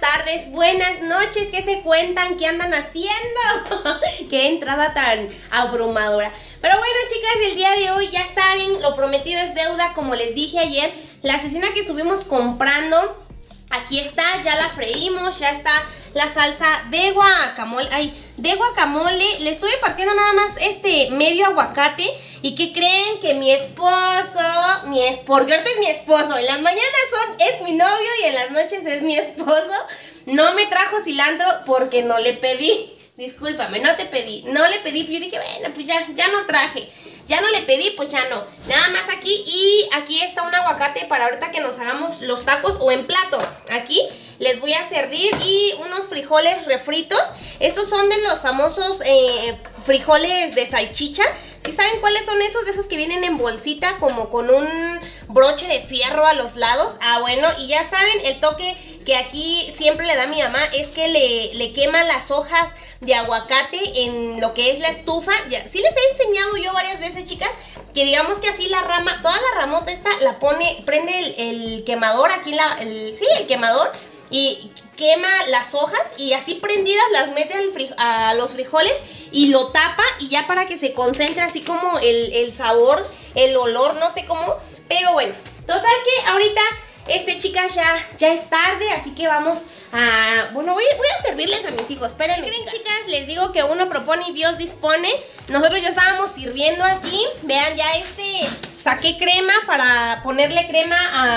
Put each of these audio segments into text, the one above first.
tardes, buenas noches. ¿Qué se cuentan? ¿Qué andan haciendo? Qué entrada tan abrumadora. Pero bueno, chicas, el día de hoy ya saben, lo prometido es deuda. Como les dije ayer, la cecina que estuvimos comprando, aquí está, ya la freímos, ya está la salsa de guacamole. Ay, de guacamole. Le estuve partiendo nada más medio aguacate. ¿Y qué creen? Que mi esposo, porque ahorita es mi esposo, en las mañanas es mi novio y en las noches es mi esposo, no me trajo cilantro porque no le pedí. Discúlpame, no le pedí, yo dije, bueno, pues ya no traje. Ya no le pedí, pues ya no. Nada más aquí. Y aquí está un aguacate para ahorita que nos hagamos los tacos o en plato. Aquí les voy a servir y unos frijoles refritos. Estos son de los famosos frijoles de salchicha. ¿Sí saben cuáles son esos? De esos que vienen en bolsita como con un broche de fierro a los lados. Ah, bueno, y ya saben, el toque que aquí siempre le da mi mamá es que le quema las hojas de aguacate en lo que es la estufa. Ya, sí les he enseñado yo varias veces, chicas, que digamos que así la rama, toda la ramota esta la prende el quemador aquí, el quemador, y quema las hojas y así prendidas las mete a los frijoles y lo tapa y ya para que se concentre así como el sabor, el olor, no sé cómo. Pero bueno, total que ahorita, chicas, ya es tarde, así que vamos a... Bueno, voy a servirles a mis hijos. Espérenme, miren, chicas, les digo que uno propone y Dios dispone. Nosotros ya estábamos sirviendo aquí. Vean, ya saqué crema para ponerle crema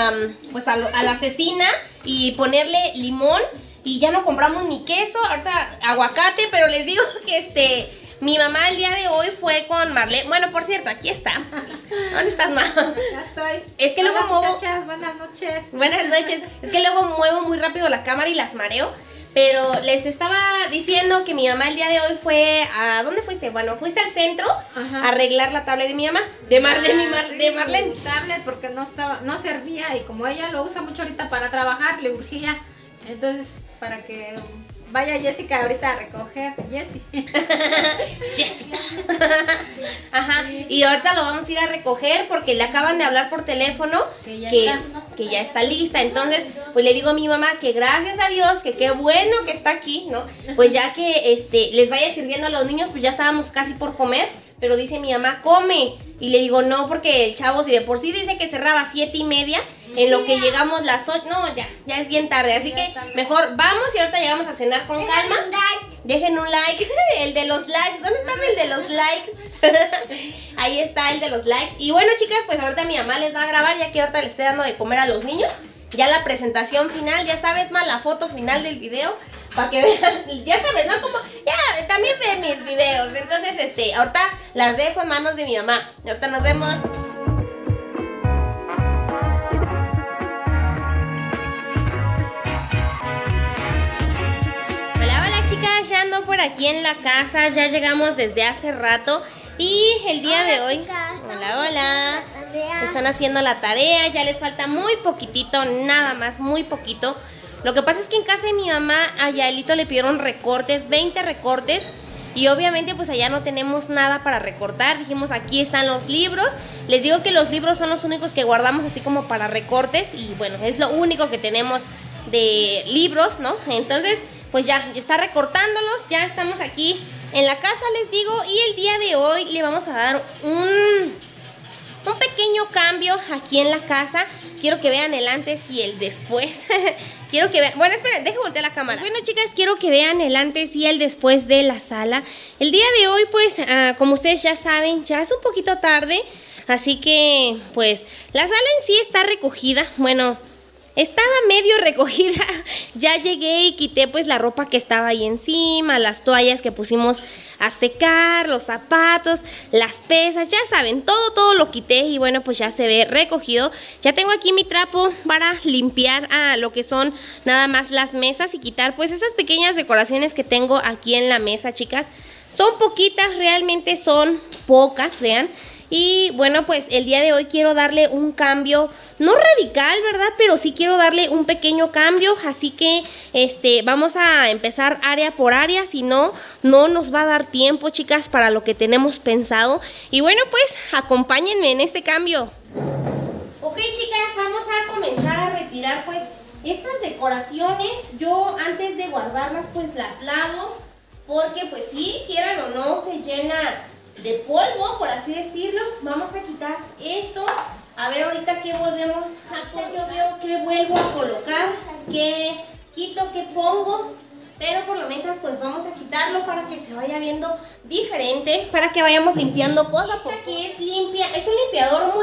a la cecina y ponerle limón. Y ya no compramos ni queso, ahorita aguacate, pero les digo que mi mamá el día de hoy fue con Marlene. Bueno, por cierto, aquí está. ¿Dónde estás, ma? Acá estoy. Es que hola, luego muchachas, buenas noches. Buenas noches. Es que luego muevo muy rápido la cámara y las mareo. Pero les estaba diciendo que mi mamá el día de hoy fue a... ¿Dónde fuiste? Bueno, fuiste al centro. Ajá. A arreglar la tablet de mi mamá. De Marlene, de Marlene. Su tablet porque no servía y como ella lo usa mucho ahorita para trabajar, le urgía. Entonces, para que vaya Jessica ahorita a recoger. Jessica. Ajá. Sí. Y ahorita lo vamos a ir a recoger porque le acaban de hablar por teléfono que ya está lista. Entonces, pues le digo a mi mamá que gracias a Dios, que qué bueno que está aquí, ¿no? Pues ya que les vaya sirviendo a los niños, pues ya estábamos casi por comer. Pero dice mi mamá, come. Y le digo, no, porque el chavo, si de por sí dice que cerraba a 7:30, en lo que llegamos las 8, no, ya es bien tarde. Así que mejor vamos y ahorita llegamos a cenar con calma. Dejen un like, el de los likes. ¿Dónde está el de los likes? Ahí está el de los likes. Y bueno, chicas, pues ahorita mi mamá les va a grabar, ya que ahorita les estoy dando de comer a los niños. Ya la presentación final, ya sabes, más la foto final del video. Para que vean, ya sabes, ¿no? Como, ya, también ve mis videos. Entonces, ahorita las dejo en manos de mi mamá. Ahorita nos vemos. Hola, chicas, ya ando por aquí en la casa. Ya llegamos desde hace rato. Y el día de hoy, chicas, hola. Están haciendo la tarea, ya les falta muy poquitito, nada más, muy poquito. Lo que pasa es que en casa de mi mamá, a Yaelito le pidieron recortes, 20 recortes. Y obviamente pues allá no tenemos nada para recortar. Dijimos, aquí están los libros. Les digo que los libros son los únicos que guardamos así como para recortes. Y bueno, es lo único que tenemos de libros, ¿no? Entonces pues ya está recortándolos, ya estamos aquí en la casa, les digo. Y el día de hoy le vamos a dar un pequeño cambio aquí en la casa. Quiero que vean el antes y el después. Quiero que vean... Bueno, esperen, deje voltear la cámara. Bueno, chicas, quiero que vean el antes y el después de la sala. El día de hoy, pues, como ustedes ya saben, ya es un poquito tarde. Así que, pues, la sala en sí está recogida. Bueno, estaba medio recogida. Ya llegué y quité, pues, la ropa que estaba ahí encima, las toallas que pusimos a secar, los zapatos, las pesas, ya saben, todo lo quité y bueno, pues ya se ve recogido. Ya tengo aquí mi trapo para limpiar lo que son nada más las mesas y quitar pues esas pequeñas decoraciones que tengo aquí en la mesa, chicas. Son poquitas, realmente son pocas, vean. Y bueno, pues el día de hoy quiero darle un cambio, no radical, ¿verdad? Pero sí quiero darle un pequeño cambio, así que vamos a empezar área por área, si no nos va a dar tiempo, chicas, para lo que tenemos pensado. Y bueno, pues acompáñenme en este cambio. Ok, chicas, vamos a comenzar a retirar pues estas decoraciones yo antes de guardarlas pues las lavo, porque pues sí, quieran o no, se llena de polvo, por así decirlo. Vamos a quitar esto. A ver ahorita qué volvemos a colocar. Yo veo que vuelvo a colocar, que quito, que pongo. Pero por lo mientras pues vamos a quitarlo para que se vaya viendo diferente, para que vayamos limpiando cosas. Esta aquí es limpia, es un limpiador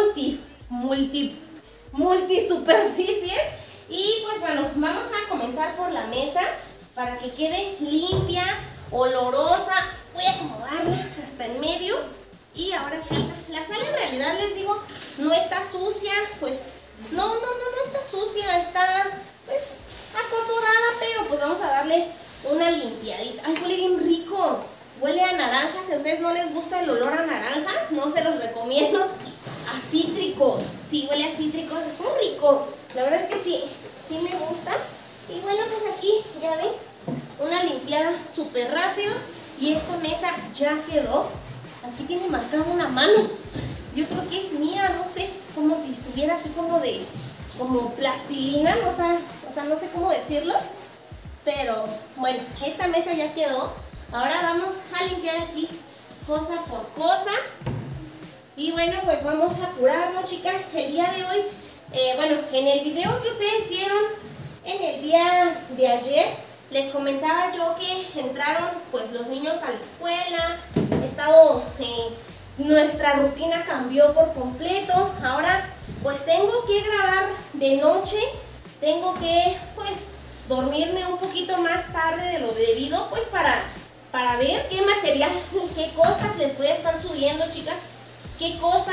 multisuperficies. Y pues bueno, vamos a comenzar por la mesa para que quede limpia, olorosa. Voy a acomodarla hasta en medio. Y ahora sí, la sala en realidad les digo, no está sucia, pues no está sucia, está pues acomodada, pero pues vamos a darle una limpiadita. Ay, huele bien rico, huele a naranja. Si a ustedes no les gusta el olor a naranja, no se los recomiendo. A cítricos, sí, huele a cítricos, está muy rico. La verdad es que sí me gusta. Y bueno, pues aquí ya ven, una limpiada súper rápido. Y esta mesa ya quedó. Aquí tiene marcada una mano. Yo creo que es mía, no sé, como si estuviera así como plastilina, o sea, no sé cómo decirlos. Pero bueno, esta mesa ya quedó. Ahora vamos a limpiar aquí cosa por cosa. Y bueno, pues vamos a apurarnos, chicas. El día de hoy, bueno, en el video que ustedes vieron en el día de ayer, les comentaba yo que entraron pues los niños a la escuela. Nuestra rutina cambió por completo. Ahora pues tengo que grabar de noche. Tengo que pues dormirme un poquito más tarde de lo debido, pues para ver qué material, qué cosas les voy a estar subiendo, chicas. Qué cosa,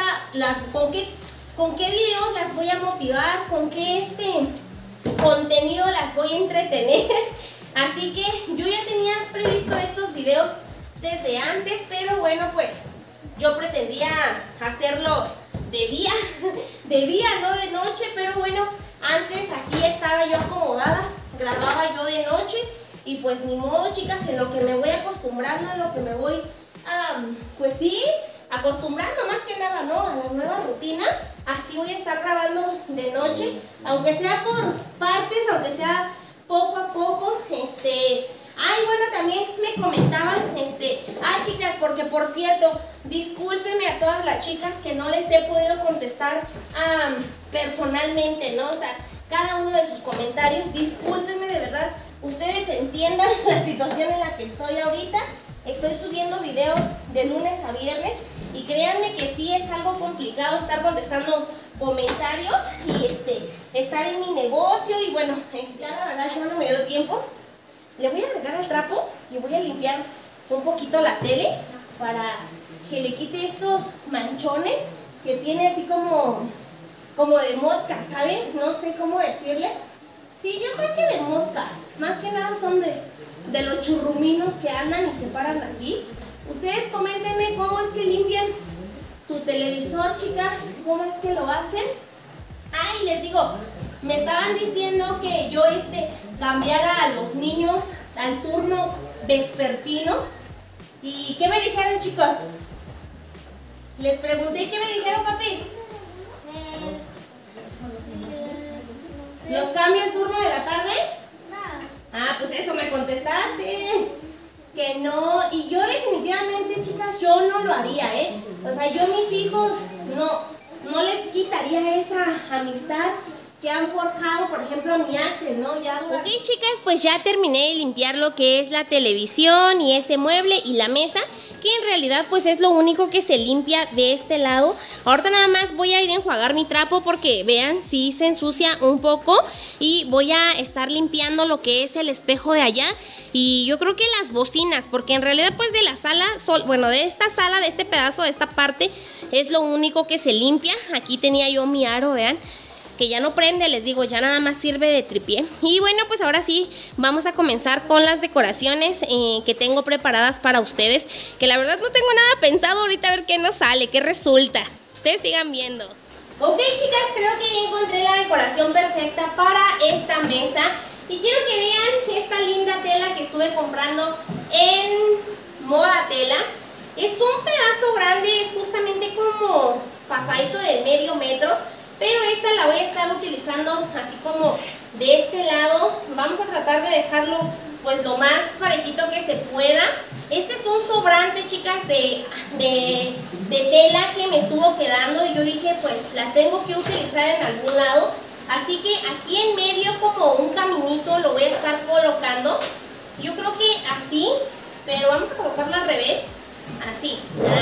con qué videos las voy a motivar, con qué contenido las voy a entretener. Así que yo ya tenía previsto estos videos desde antes, pero bueno, pues yo pretendía hacerlos de día, no de noche, pero bueno, antes así estaba yo acomodada, grababa yo de noche y pues ni modo, chicas, en lo que me voy acostumbrando, en lo que me voy, pues sí, acostumbrando más que nada, ¿no? A la nueva rutina. Así voy a estar grabando de noche, aunque sea por partes, aunque sea poco a poco. Ay, bueno, también me comentaban, chicas, porque por cierto, discúlpenme a todas las chicas que no les he podido contestar personalmente, ¿no? O sea, cada uno de sus comentarios, discúlpenme de verdad, ustedes entiendan la situación en la que estoy ahorita. Estoy subiendo videos de lunes a viernes y créanme que sí es algo complicado estar contestando comentarios y estar en mi negocio. Y bueno, ya la verdad ya no me dio tiempo. Le voy a regar al trapo y voy a limpiar un poquito la tele para que le quite estos manchones que tiene así como de mosca, ¿saben? No sé cómo decirles. Sí, yo creo que de mosca. Más que nada son de los churruminos que andan y se paran aquí. Ustedes coméntenme cómo es que limpian su televisor, chicas. ¿Cómo es que lo hacen? Ay, les digo, me estaban diciendo que yo cambiara a los niños al turno vespertino. ¿Y qué me dijeron, chicos? Les pregunté, ¿qué me dijeron, papis? ¿Los cambio en turno de la tarde? Ah, pues eso me contestaste. Que no. Y yo definitivamente, chicas, yo no lo haría, ¿eh? O sea, yo a mis hijos no les quitaría esa amistad que han forjado, por ejemplo, a mi Axel, ¿no? Ok, chicas, pues ya terminé de limpiar lo que es la televisión y ese mueble y la mesa, que en realidad pues es lo único que se limpia de este lado. Ahorita nada más voy a ir a enjuagar mi trapo porque vean, sí se ensucia un poco, y voy a estar limpiando lo que es el espejo de allá y yo creo que las bocinas, porque en realidad pues de la sala, bueno, de esta sala, de este pedazo, de esta parte, es lo único que se limpia. Aquí tenía yo mi aro, vean, que ya no prende, les digo, ya nada más sirve de tripié. Y bueno, pues ahora sí, vamos a comenzar con las decoraciones que tengo preparadas para ustedes, que la verdad no tengo nada pensado ahorita, a ver qué nos sale, qué resulta. Ustedes sigan viendo. Ok, chicas, creo que ya encontré la decoración perfecta para esta mesa. Y quiero que vean esta linda tela que estuve comprando en Moda Telas. Es un pedazo grande, es justamente como pasadito del medio metro. Pero esta la voy a estar utilizando así como de este lado. Vamos a tratar de dejarlo pues lo más parejito que se pueda. Este es un sobrante, chicas, de tela que me estuvo quedando y yo dije pues la tengo que utilizar en algún lado. Así que aquí en medio como un caminito lo voy a estar colocando. Yo creo que así, pero vamos a colocarlo al revés. Así,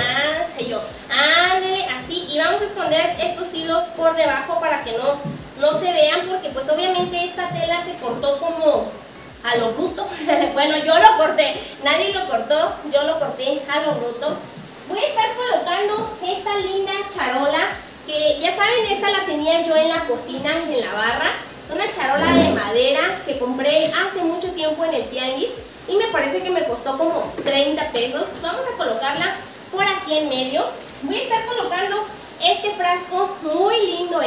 ándale, así. Y vamos a esconder estos hilos por debajo para que no se vean, porque pues obviamente esta tela se cortó como a lo bruto. Bueno, yo lo corté, nadie lo cortó, yo lo corté a lo bruto. Voy a estar colocando esta linda charola, que ya saben, esta la tenía yo en la cocina, en la barra. Es una charola de madera que compré hace mucho tiempo en el tianguis y me parece que me costó como 30 pesos. Vamos a colocarla por aquí en medio. Voy a estar colocando este frasco, muy lindo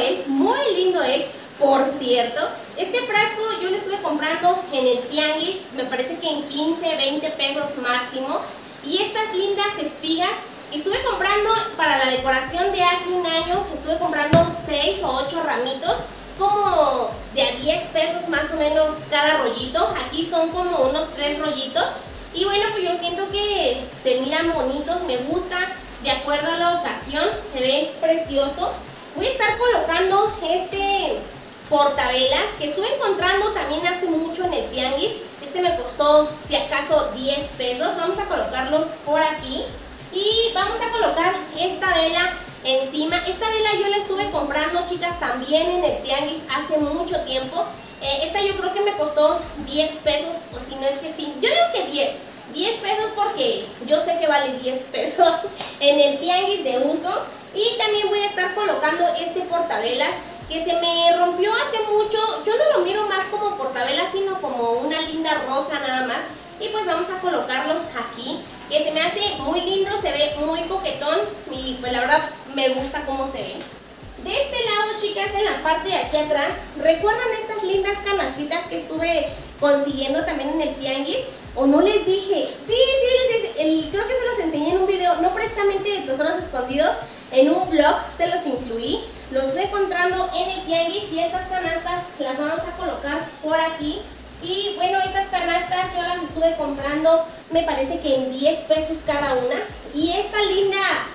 él, por cierto. Este frasco yo lo estuve comprando en el tianguis, me parece que en 15, 20 pesos máximo. Y estas lindas espigas estuve comprando para la decoración de hace un año, estuve comprando 6 o 8 ramitos, como de a 10 pesos más o menos cada rollito. Aquí son como unos 3 rollitos. Y bueno, pues yo siento que se miran bonitos, me gusta, de acuerdo a la ocasión, se ve precioso. Voy a estar colocando este portavelas que estuve encontrando también hace mucho en el tianguis. Este me costó, si acaso, 10 pesos. Vamos a colocarlo por aquí. Y vamos a colocar esta vela encima. Esta vela yo la estuve comprando, chicas, también en el tianguis hace mucho tiempo. Esta yo creo que me costó 10 pesos, o si no es que sí, yo digo que 10 pesos porque yo sé que vale 10 pesos en el tianguis de uso. Y también voy a estar colocando este portavelas que se me rompió hace mucho. Yo no lo miro más como portavelas, sino como una linda rosa nada más. Y pues vamos a colocarlo aquí, que se me hace muy lindo, se ve muy coquetón y pues la verdad me gusta cómo se ve. De este lado, chicas, en la parte de aquí atrás, ¿recuerdan estas lindas canastitas que estuve consiguiendo también en el tianguis? ¿O no les dije? Sí, creo que se los enseñé en un video, no precisamente de Tesoros Escondidos, en un vlog se los incluí. Lo estoy encontrando en el tianguis y estas canastas las vamos a colocar por aquí. Y bueno, estas canastas yo las estuve comprando, me parece que en 10 pesos cada una. Y esta linda,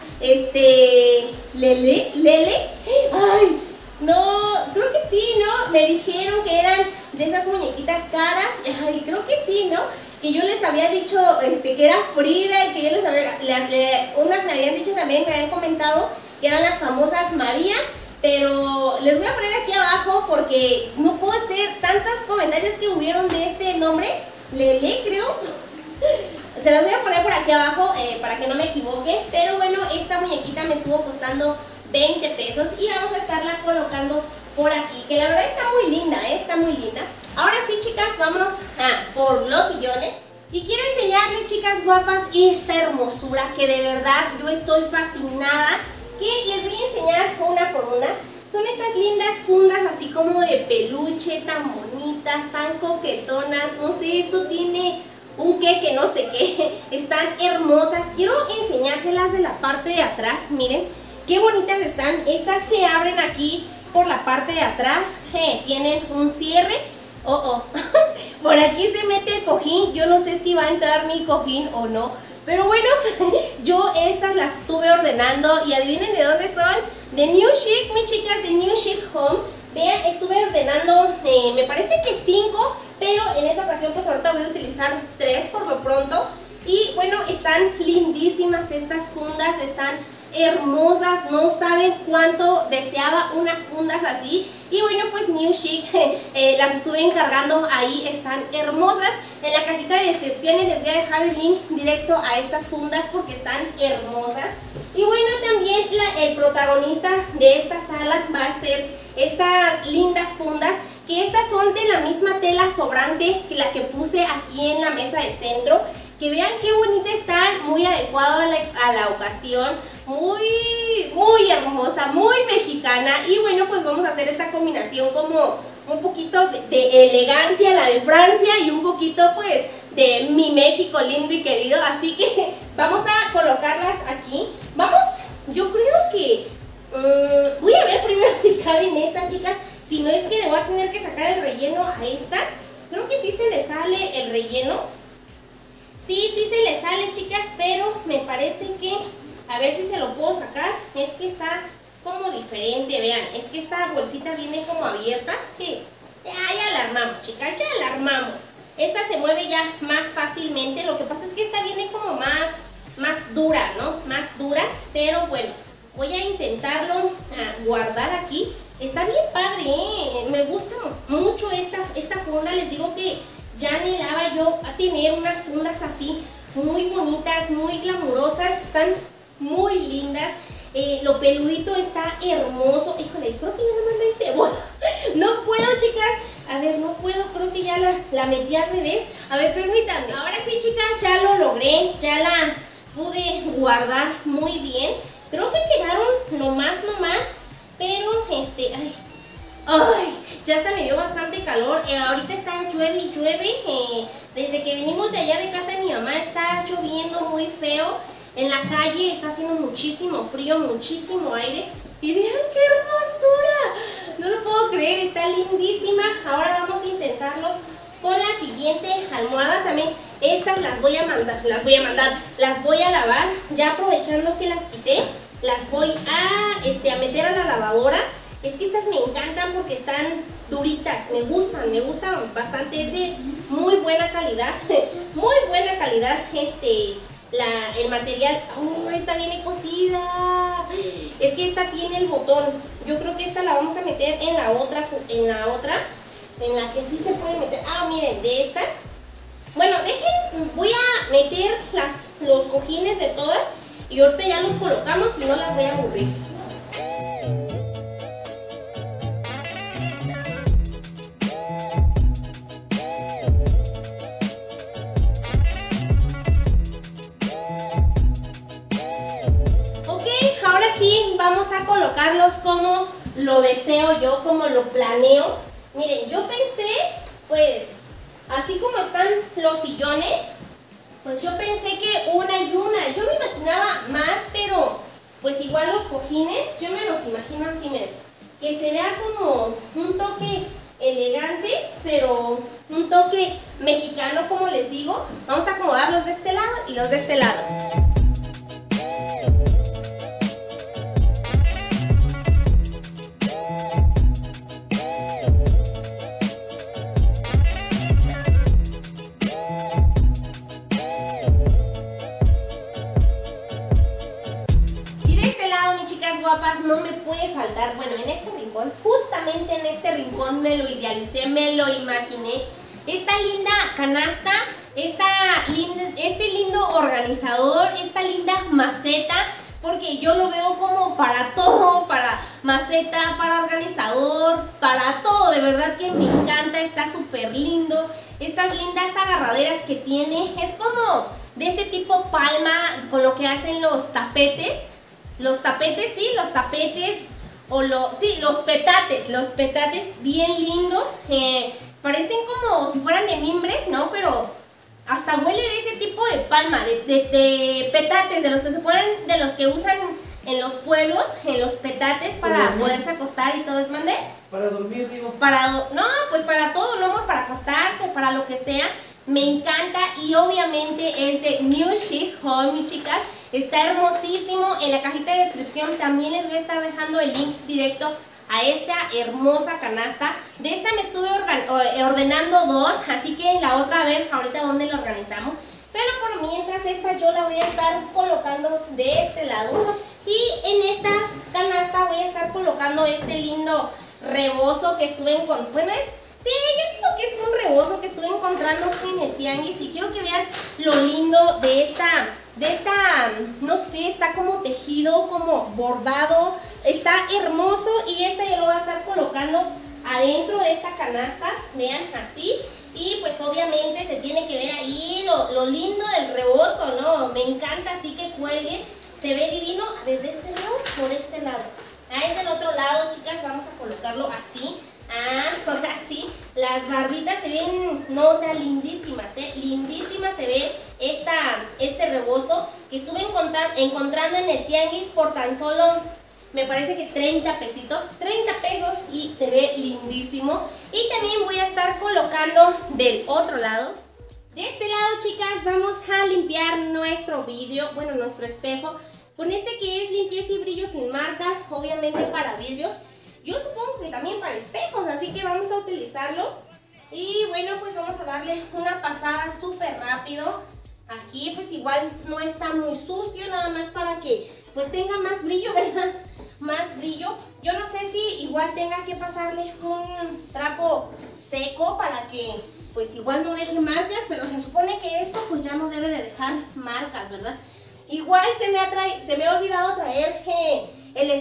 Lele, ay, no, creo que sí, ¿no? Me dijeron que eran de esas muñequitas caras, ay, creo que sí, ¿no? Que yo les había dicho que era Frida y que yo les había, unas me habían dicho también, me habían comentado que eran las famosas Marías. Pero les voy a poner aquí abajo porque no puedo hacer tantos comentarios que hubieron de este nombre, Lele, creo. Se las voy a poner por aquí abajo para que no me equivoque. Pero bueno, esta muñequita me estuvo costando 20 pesos y vamos a estarla colocando por aquí, que la verdad está muy linda, está muy linda. Ahora sí, chicas, vámonos por los sillones. Y quiero enseñarles, chicas guapas, esta hermosura que de verdad yo estoy fascinada, que les voy a enseñar una por una. Son estas lindas fundas así como de peluche, tan bonitas, tan coquetonas. No sé, esto tiene un qué que no sé qué. Están hermosas. Quiero enseñárselas de la parte de atrás. Miren qué bonitas están. Estas se abren aquí por la parte de atrás. Tienen un cierre. Por aquí se mete el cojín. Yo no sé si va a entrar mi cojín o no. Pero bueno, yo estas las estuve ordenando y adivinen de dónde son. De New Chic, mis chicas, de New Chic Home. Vean, estuve ordenando, me parece que 5, pero en esta ocasión pues ahorita voy a utilizar 3 por lo pronto. Y bueno, están lindísimas estas fundas, están hermosas, no saben cuánto deseaba unas fundas así. Y bueno, pues New Chic las estuve encargando ahí, están hermosas. En la cajita de descripciones les voy a dejar el link directo a estas fundas porque están hermosas. Y bueno, también el protagonista de esta sala va a ser estas lindas fundas, que estas son de la misma tela sobrante que la que puse aquí en la mesa de centro. Que vean qué bonita están, muy adecuado a la ocasión, muy hermosa, muy mexicana. Y bueno, pues vamos a hacer esta combinación como un poquito de elegancia, la de Francia, y un poquito pues de mi México lindo y querido. Así que vamos a colocarlas aquí. Vamos, yo creo que voy a ver primero si caben estas, chicas. Si no es que le voy a tener que sacar el relleno a esta. Creo que sí se le sale el relleno. Sí se le sale, chicas, pero me parece que, a ver si se lo puedo sacar. Es que está como diferente, vean, es que esta bolsita viene como abierta. Sí, ya la armamos, chicas, ya la armamos. Esta se mueve ya más fácilmente. Lo que pasa es que esta viene como más dura, ¿no? Más dura, pero bueno, voy a intentarlo guardar aquí. Está bien padre, ¿eh? Me gusta mucho esta funda. Les digo que ya anhelaba yo a tener unas fundas así, muy bonitas, muy glamurosas. Están muy lindas. Lo peludito está hermoso. Híjole, espero que ya no me hice bola. No puedo, chicas. A ver, no puedo, creo que ya la metí al revés. A ver, permítanme. Ahora sí, chicas, ya lo logré. Ya la pude guardar muy bien. Creo que quedaron nomás. Pero, ay, ya hasta me dio bastante calor. Ahorita está llueve y llueve. Desde que venimos de allá de casa de mi mamá está lloviendo muy feo. En la calle está haciendo muchísimo frío, muchísimo aire. Y vean qué hermosura. No lo puedo creer, está lindísima. Ahora vamos a intentarlo con la siguiente almohada también. Estas las voy a lavar. Ya aprovechando que las quité, las voy a meter a la lavadora. Es que estas me encantan porque están duritas, me gustan bastante. Es de muy buena calidad, muy buena calidad el material. Oh, esta viene cosida. Es que esta tiene el botón. Yo creo que esta la vamos a meter en la otra, en la que sí se puede meter. Ah, miren, de esta. Bueno, voy a meter los cojines de todas y ahorita ya los colocamos y no las voy a aburrir. Vamos a colocarlos como lo deseo yo, como lo planeo. Miren, yo pensé, pues, así como están los sillones, pues yo pensé que una y una. Yo me imaginaba más, pero pues igual los cojines, yo me los imagino así, miren, que se vea como un toque elegante, pero un toque mexicano, como les digo. Vamos a acomodarlos de este lado y los de este lado. Guapas, no me puede faltar, bueno, en este rincón, justamente en este rincón me lo idealicé, me lo imaginé, esta linda canasta, este lindo organizador, esta linda maceta, porque yo lo veo como para todo, para maceta, para organizador, para todo. De verdad que me encanta, está súper lindo. Estas lindas agarraderas que tiene, es como de este tipo palma, con lo que hacen los tapetes. Los tapetes, sí, los tapetes, o los petates bien lindos, parecen como si fueran de mimbre, ¿no? Pero hasta huele de ese tipo de palma, de petates, de los que se ponen, de los que usan en los pueblos, en los petates para poderse acostar y todo es mande. Para dormir, digo. No, pues para todo, ¿no, amor? Para acostarse, para lo que sea. Me encanta y obviamente es de New Chic Home, mis chicas. Está hermosísimo. En la cajita de descripción también les voy a estar dejando el link directo a esta hermosa canasta. De esta me estuve ordenando dos, así que la otra, a ver ahorita dónde la organizamos. Pero por mientras esta yo la voy a estar colocando de este lado. Y en esta canasta voy a estar colocando este lindo rebozo que estuve encontrando. Bueno, sí, yo creo que es un rebozo que estuve encontrando en el tianguis. Y quiero que vean lo lindo de esta, no sé, está como tejido, como bordado. Está hermoso y esta yo lo voy a estar colocando adentro de esta canasta. Vean, así. Y pues obviamente se tiene que ver ahí lo lindo del rebozo, ¿no? Me encanta, así que cuelgue. Se ve divino. A ver, ¿de este lado o por este lado? Ah, es del otro lado, chicas. Vamos a colocarlo así. Ahora sí, las barritas se ven, no, o sea, lindísimas, lindísimas se ve este rebozo que estuve encontrando en el tianguis por tan solo me parece que 30 pesitos, 30 pesos y se ve lindísimo. Y también voy a estar colocando del otro lado. De este lado, chicas, vamos a limpiar nuestro vidrio, bueno, nuestro espejo, con este que es limpieza y brillo sin marcas, obviamente para vidrios. Yo supongo que también para espejos, así que vamos a utilizarlo. Y bueno, pues vamos a darle una pasada súper rápido. Aquí pues igual no está muy sucio, nada más para que pues tenga más brillo, ¿verdad? Más brillo. Yo no sé si igual tenga que pasarle un trapo seco para que pues igual no deje marcas, pero se supone que esto pues ya no debe de dejar marcas, ¿verdad? Igual se me ha olvidado traer el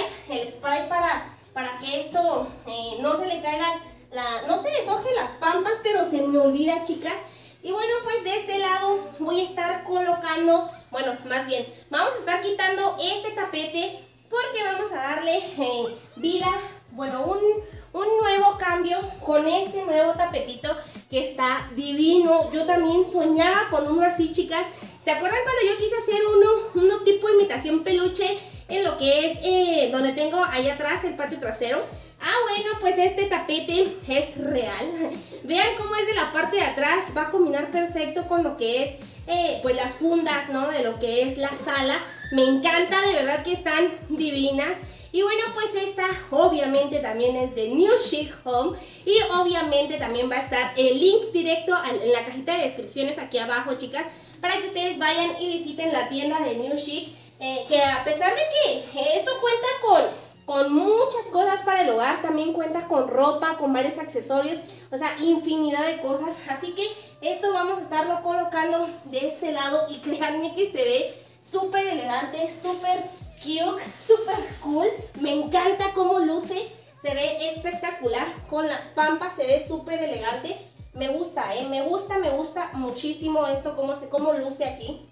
spray para que esto no se le caigan, no se deshoje las pampas, pero se me olvida, chicas. Y bueno, pues de este lado voy a estar colocando, bueno, más bien, vamos a estar quitando este tapete porque vamos a darle vida, bueno, un nuevo cambio con este nuevo tapetito que está divino. Yo también soñaba con uno así, chicas. ¿Se acuerdan cuando yo quise hacer uno tipo imitación peluche en lo que es donde tengo allá atrás el patio trasero? Ah, bueno, pues este tapete es real. Vean cómo es de la parte de atrás. Va a combinar perfecto con lo que es pues las fundas, ¿no? De lo que es la sala. Me encanta, de verdad que están divinas. Y bueno, pues esta obviamente también es de New Chic Home. Y obviamente también va a estar el link directo en la cajita de descripciones aquí abajo, chicas, para que ustedes vayan y visiten la tienda de New Chic. Que a pesar de que esto cuenta con muchas cosas para el hogar, también cuenta con ropa, con varios accesorios, o sea, infinidad de cosas. Así que esto vamos a estarlo colocando de este lado y créanme que se ve súper elegante, súper cute, súper cool. Me encanta cómo luce, se ve espectacular con las pampas, se ve súper elegante. Me gusta, me gusta muchísimo esto, cómo luce aquí.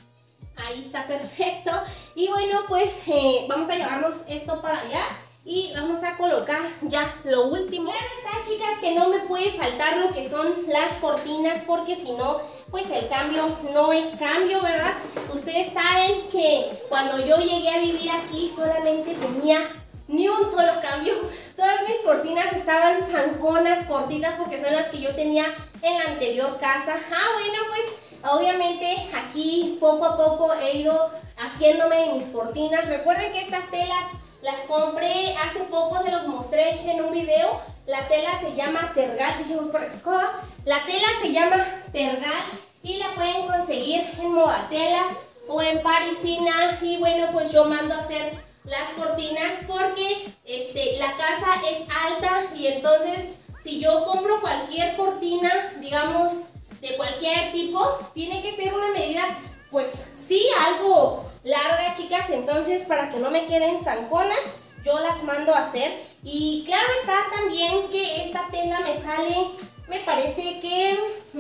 Ahí está perfecto. Y bueno, pues vamos a llevarnos esto para allá y vamos a colocar ya lo último. Claro está, chicas, que no me puede faltar lo que son las cortinas, porque si no, pues el cambio no es cambio, ¿verdad? Ustedes saben que cuando yo llegué a vivir aquí solamente tenía ni un solo cambio. Todas mis cortinas estaban zanconas, cortitas, porque son las que yo tenía en la anterior casa. Ah, bueno, pues obviamente aquí poco a poco he ido haciéndome de mis cortinas. Recuerden que estas telas las compré hace poco, se los mostré en un video. La tela se llama Tergal, dijimos por la escoba. La tela se llama Tergal y la pueden conseguir en Modatelas o en Parisina. Y bueno, pues yo mando a hacer las cortinas porque la casa es alta y entonces si yo compro cualquier cortina, digamos, de cualquier tipo, tiene que ser una medida, pues sí, algo larga, chicas. Entonces, para que no me queden zanconas, yo las mando a hacer. Y claro está también que esta tela me sale, me parece que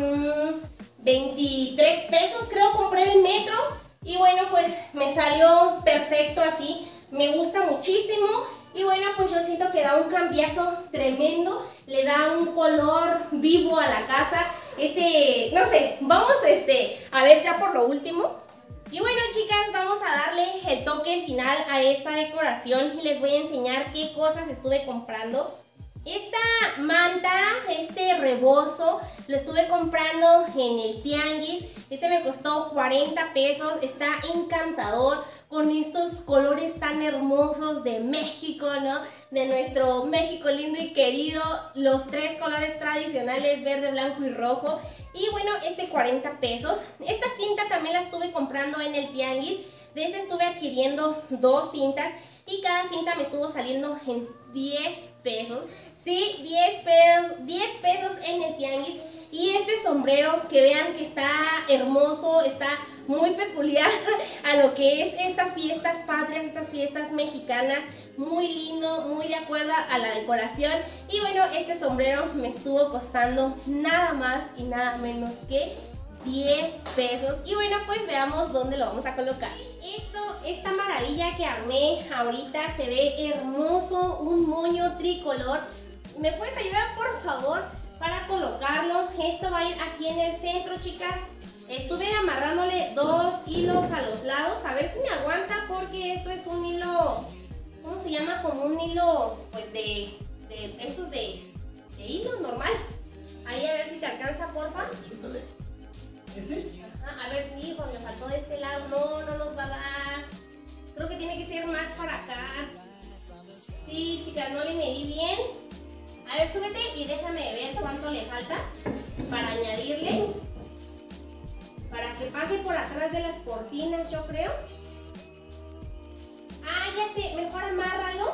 23 pesos, creo, compré el metro. Y bueno, pues me salió perfecto así, me gusta muchísimo. Y bueno, pues yo siento que da un cambiazo tremendo, le da un color vivo a la casa. No sé, vamos a ver ya por lo último. Y bueno, chicas, vamos a darle el toque final a esta decoración y les voy a enseñar qué cosas estuve comprando. Esta manta, este rebozo, lo estuve comprando en el tianguis. Me costó 40 pesos, está encantador, con estos colores tan hermosos de México, ¿no? De nuestro México lindo y querido, los tres colores tradicionales, verde, blanco y rojo. Y bueno, 40 pesos. Esta cinta también la estuve comprando en el tianguis. De esta estuve adquiriendo 2 cintas y cada cinta me estuvo saliendo en 10 pesos. Sí, 10 pesos en el tianguis. Y este sombrero, que vean que está hermoso, está muy peculiar a lo que es estas fiestas patrias, estas fiestas mexicanas. Muy lindo, muy de acuerdo a la decoración. Y bueno, este sombrero me estuvo costando nada más y nada menos que 10 pesos. Y bueno, pues veamos dónde lo vamos a colocar. Esta maravilla que armé ahorita se ve hermoso, un moño tricolor. ¿Me puedes ayudar, por favor, para colocarlo? Esto va a ir aquí en el centro, chicas. Estuve amarrándole 2 hilos a los lados, a ver si me aguanta, porque esto es un hilo ¿cómo se llama? Como un hilo, pues de esos de hilo normal. Ahí a ver si te alcanza, porfa. Suéltale. ¿Ese? Ajá, a ver, hijo, me faltó de este lado. No nos va a dar. Creo que tiene que ser más para acá. Sí, chicas, no le medí bien. A ver, súbete y déjame ver cuánto le falta para añadirle. Para que pase por atrás de las cortinas, yo creo. Ah, ya sé, mejor amárralo.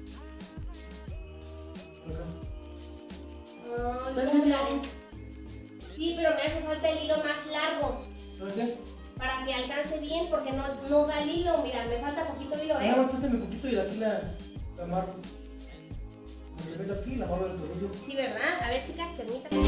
Sí, pero me hace falta el hilo más largo. ¿Para qué? Para que alcance bien, porque no da el hilo. Mira, me falta poquito hilo, ¿eh? No, pásame un poquito y aquí la amarro. Me meto aquí y la amarro del tornillo. Sí, ¿verdad? A ver, chicas, permítanme.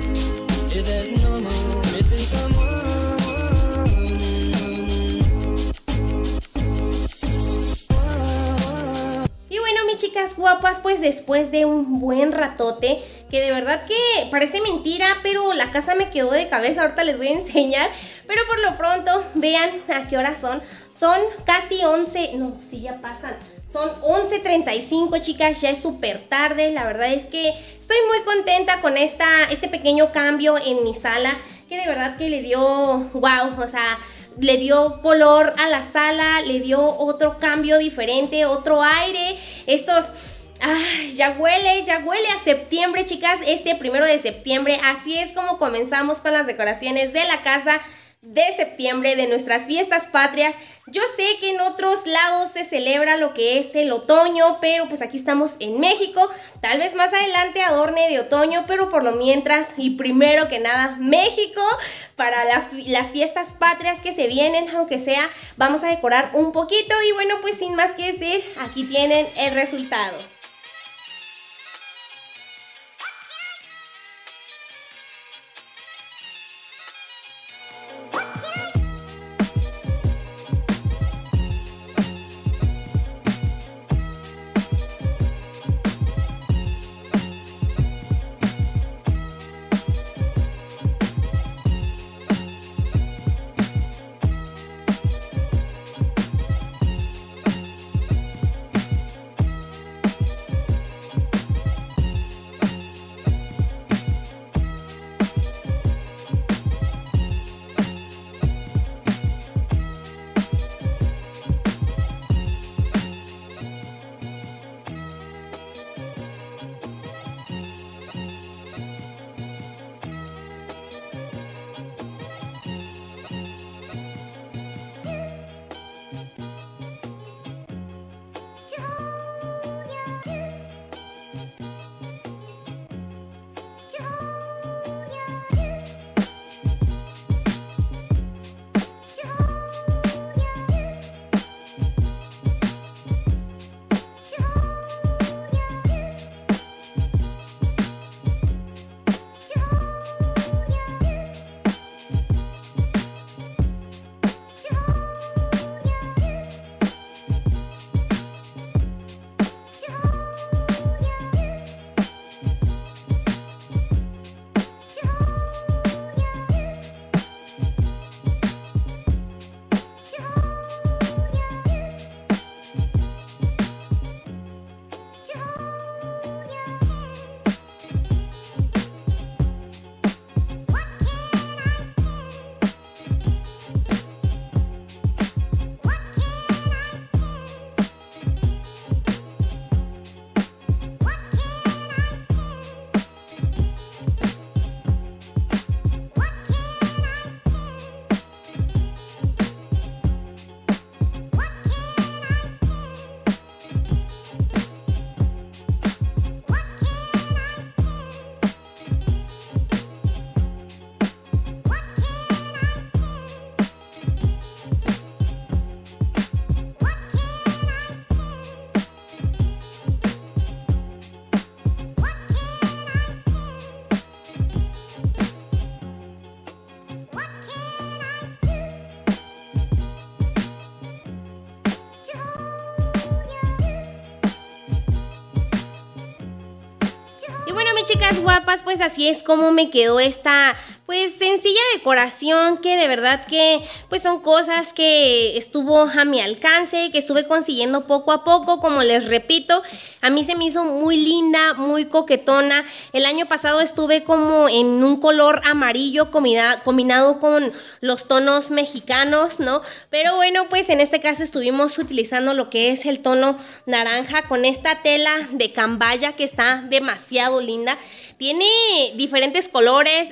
Y bueno, mis chicas guapas, pues después de un buen ratote, que de verdad que parece mentira, pero la casa me quedó de cabeza, ahorita les voy a enseñar. Pero por lo pronto, vean a qué hora son. Son casi 11, no, sí ya pasan. Son 11:35, chicas, ya es súper tarde. La verdad es que estoy muy contenta con este pequeño cambio en mi sala, que de verdad que le dio, wow, o sea, le dio color a la sala, le dio otro cambio diferente, otro aire. Ya huele a septiembre, chicas, este 1 de septiembre. Así es como comenzamos con las decoraciones de la casa de septiembre, de nuestras fiestas patrias. Yo sé que en otros lados se celebra lo que es el otoño, pero pues aquí estamos en México. Tal vez más adelante adorne de otoño, pero por lo mientras y primero que nada México, para las fiestas patrias que se vienen, aunque sea, vamos a decorar un poquito. Y bueno, pues sin más que decir, aquí tienen el resultado. Chicas guapas, pues así es como me quedó esta pues sencilla decoración que de verdad que pues son cosas que estuvo a mi alcance, que estuve consiguiendo poco a poco, como les repito, a mí se me hizo muy linda, muy coquetona. El año pasado estuve como en un color amarillo combinado con los tonos mexicanos, ¿no? Pero bueno, pues en este caso estuvimos utilizando lo que es el tono naranja con esta tela de cambaya que está demasiado linda. Tiene diferentes colores,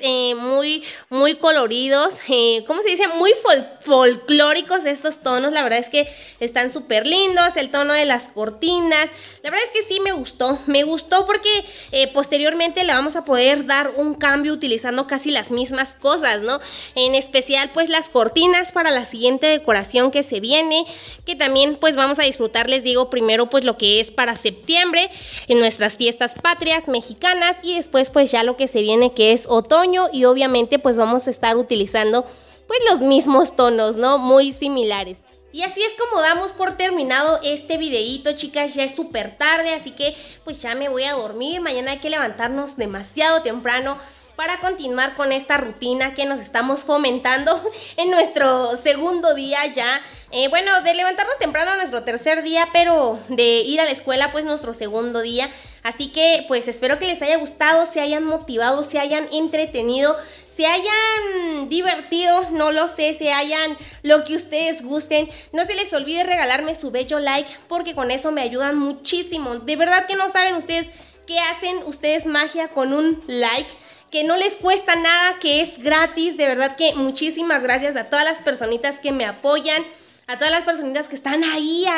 muy coloridos, ¿cómo se dice? Muy folclóricos estos tonos. La verdad es que están súper lindos. El tono de las cortinas, la verdad es que sí me gustó porque posteriormente le vamos a poder dar un cambio utilizando casi las mismas cosas, ¿no? En especial pues las cortinas para la siguiente decoración que se viene, que también pues vamos a disfrutar, les digo, primero pues lo que es para septiembre, en nuestras fiestas patrias mexicanas, y después pues ya lo que se viene, que es otoño, y obviamente pues vamos a estar utilizando pues los mismos tonos, ¿no? Muy similares. Y así es como damos por terminado este videíto, chicas. Ya es súper tarde, así que pues ya me voy a dormir. Mañana hay que levantarnos demasiado temprano para continuar con esta rutina que nos estamos fomentando en nuestro segundo día ya. Bueno, de levantarnos temprano nuestro tercer día, pero de ir a la escuela pues nuestro segundo día. Así que pues espero que les haya gustado, se hayan motivado, se hayan entretenido, se hayan divertido, no lo sé, se hayan lo que ustedes gusten. No se les olvide regalarme su bello like, porque con eso me ayudan muchísimo. De verdad que no saben ustedes qué hacen ustedes magia con un like, que no les cuesta nada, que es gratis. De verdad que muchísimas gracias a todas las personitas que me apoyan, a todas las personitas que están ahí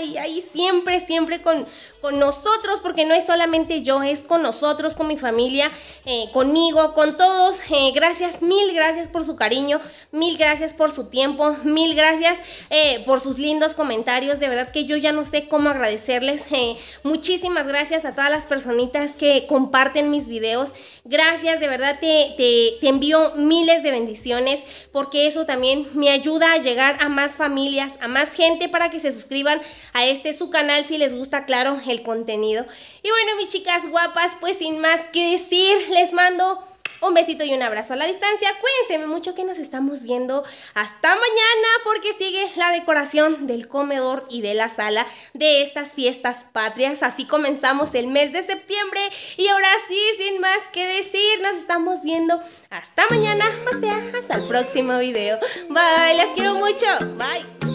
siempre con nosotros, porque no es solamente yo, es con nosotros, con mi familia, conmigo, con todos. Gracias, mil gracias por su cariño, mil gracias por su tiempo, mil gracias por sus lindos comentarios. De verdad que yo ya no sé cómo agradecerles. Muchísimas gracias a todas las personitas que comparten mis videos. Gracias, de verdad te envío miles de bendiciones, porque eso también me ayuda a llegar a más familias, a más gente, para que se suscriban a su canal si les gusta, claro, el contenido. Y bueno, mis chicas guapas, pues sin más que decir, les mando un besito y un abrazo a la distancia. Cuídense mucho, que nos estamos viendo hasta mañana, porque sigue la decoración del comedor y de la sala de estas fiestas patrias. Así comenzamos el mes de septiembre. Y ahora sí, sin más que decir, nos estamos viendo hasta mañana, o sea, hasta el próximo video. Bye, las quiero mucho. Bye.